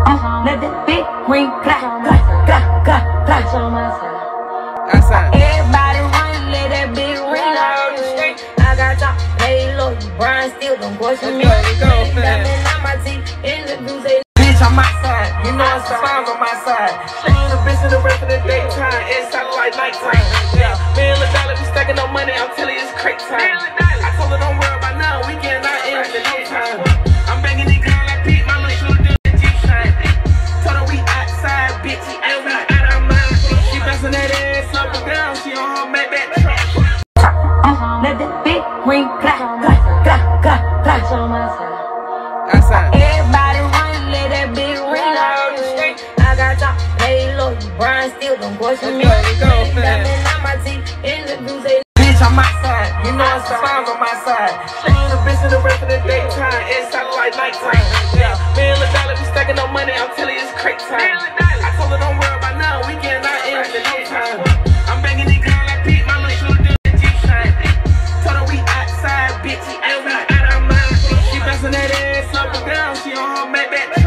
Let that big green clap, clap, clap, clap, clap. Everybody run, let that big ring out the street. I got top, lay low, Brian still don't question me. Diamond on my teeth, in the blue, say bitch on my side. You know it's the signs on my side. Shane the bitch in the rest of the daytime, it's satellite nighttime. Yeah, $1,000,000 we stacking up money, I'm telling you it's crate time. I told her don't worry about now, we getting our ends in no time. I'm banging these girls like Pete, my little shooter do the G-shine. Told her we outside, bitch, and we out our mind. She bouncing that ass up and down, she on her Maybach truck. Let that big green clap, clap, clap, clap, clap. Everybody run, let that big ring out the street. I got top, lay low, Brian still don't question me. Diamond on my teeth, in the blue, say bitch on my side. You know it's the signs on my side. Shane the bitch in the rest of the daytime, it's satellite nighttime. Yeah, $1,000,000 we stacking up money, I'm telling you it's crate time. I told her don't worry about now, we getting our ends in no time. I'm banging these girls like Pete, my little shooter do the G-shine. Told her we outside, bitch, and we out our mind. She bouncing that ass up and down, she on her Maybach.